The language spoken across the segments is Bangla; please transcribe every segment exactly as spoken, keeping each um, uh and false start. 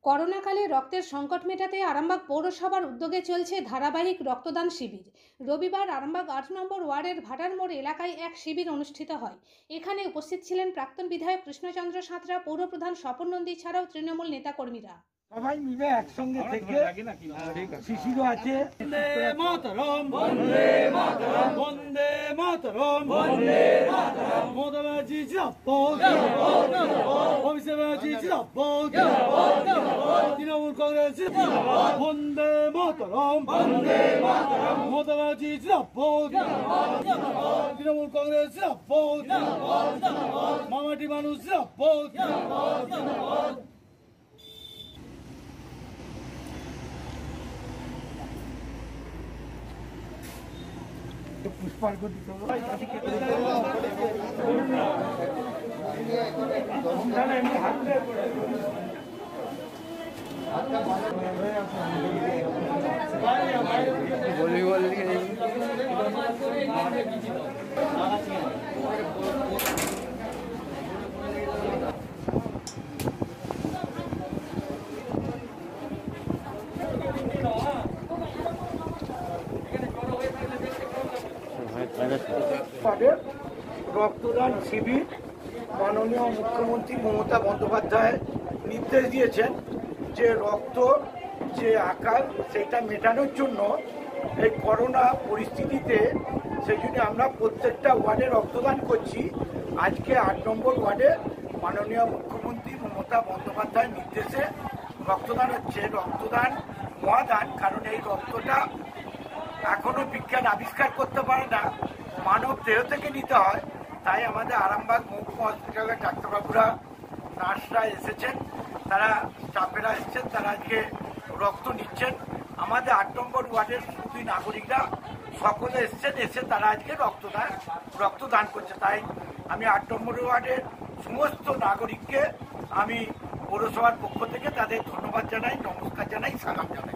করোনাকালে রক্তের সংকট মেটাতে আরামবাগ পৌরসভার উদ্যোগে চলছে ধারাবাহিক রক্তদান শিবির। রবিবার আরামবাগ আট নম্বর ওয়ার্ডের ভাটার মোড় এলাকায় এক শিবির অনুষ্ঠিত হয়। এখানে উপস্থিত ছিলেন প্রাক্তন বিধায়ক কৃষ্ণচন্দ্র সাঁতরা, পৌরপ্রধান স্বপন নন্দী ছাড়াও তৃণমূল নেতাকর্মীরা। সবাই মিলে একসঙ্গে থেকে শিশিরও আছে। বন্দে মাতরম, বন্দে মাতরম, বন্দে মাতরম, বন্দে মাতরম। মমতা ব্যানার্জি জিন্দাবাদ, অভিষেক ব্যানার্জি জিন্দাবাদ, তৃণমূল কংগ্রেস জিন্দাবাদ। বন্দে মাতরম, বন্দে মাতরম, মমতা ব্যানার্জি জিন্দাবাদ, তৃণমূল কংগ্রেস জিন্দাবাদ, মামাটি মানুষ জিন্দাবাদ। পুষ্পার্ঘ দিতে হবে। রক্তদান শিবির মাননীয় মুখ্যমন্ত্রী মমতা বন্দ্যোপাধ্যায় নির্দেশ দিয়েছেন যে রক্ত যে আকার সেটা মেটানোর জন্য এই করোনা পরিস্থিতিতে সেই জন্য আমরা প্রত্যেকটা ওয়ার্ডে রক্তদান করছি। আজকে আট নম্বর ওয়ার্ডে মাননীয় মুখ্যমন্ত্রী মমতা বন্দ্যোপাধ্যায়ের নির্দেশে রক্তদান হচ্ছে। রক্তদান মহাদান, কারণ এই রক্তটা এখনো বিজ্ঞান আবিষ্কার করতে পারে না, মানব দেহ থেকে নিতে হয়। তাই আমাদের আরামবাগ মহকুমা হসপিটালের ডাক্তারবাবুরা, নার্সরা এসেছেন, তারা স্টাফেরা এসেছেন, তারা আজকে রক্ত নিচ্ছেন। আমাদের আট নম্বর ওয়ার্ডের শুধু নাগরিকরা সকলে এসেছেন, এসে তারা আজকে রক্তদান রক্তদান করছে। তাই আমি আট নম্বর ওয়ার্ডের সমস্ত নাগরিককে আমি পৌরসভার পক্ষ থেকে তাদের ধন্যবাদ জানাই, নমস্কার জানাই, সালাম জানাই।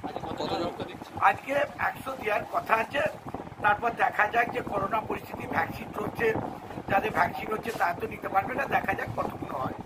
আজকে একশো দেওয়ার কথা আছে, তারপর দেখা যাক যে করোনা পরিস্থিতি, ভ্যাকসিন চলছে, যাদের ভ্যাকসিন হচ্ছে তারা তো নিতে পারবে না, দেখা যাক কতগুলো হয়।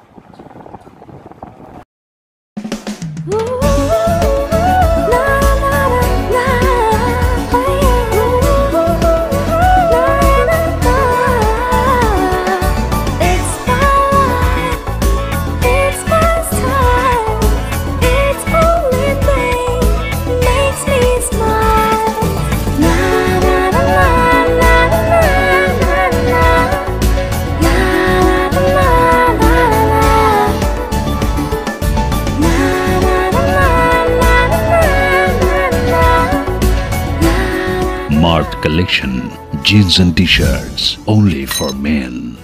Marked collection, jeans and t-shirts only for men.